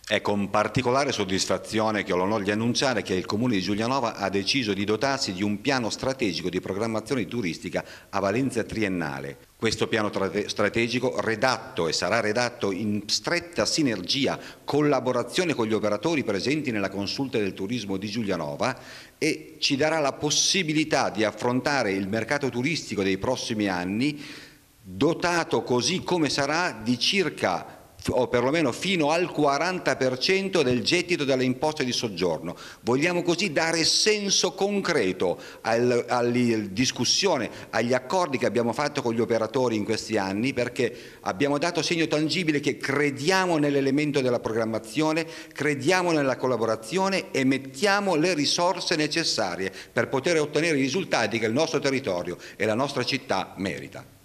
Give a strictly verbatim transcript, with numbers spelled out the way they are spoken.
È con particolare soddisfazione che ho l'onore di annunciare che il Comune di Giulianova ha deciso di dotarsi di un piano strategico di programmazione turistica a valenza triennale. Questo piano strategico, redatto e sarà redatto in stretta sinergia, collaborazione con gli operatori presenti nella consulta del turismo di Giulianova, e ci darà la possibilità di affrontare il mercato turistico dei prossimi anni, dotato così come sarà di circa o perlomeno fino al quaranta per cento del gettito delle imposte di soggiorno. Vogliamo così dare senso concreto al, alla discussione, agli accordi che abbiamo fatto con gli operatori in questi anni, perché abbiamo dato segno tangibile che crediamo nell'elemento della programmazione, crediamo nella collaborazione e mettiamo le risorse necessarie per poter ottenere i risultati che il nostro territorio e la nostra città merita.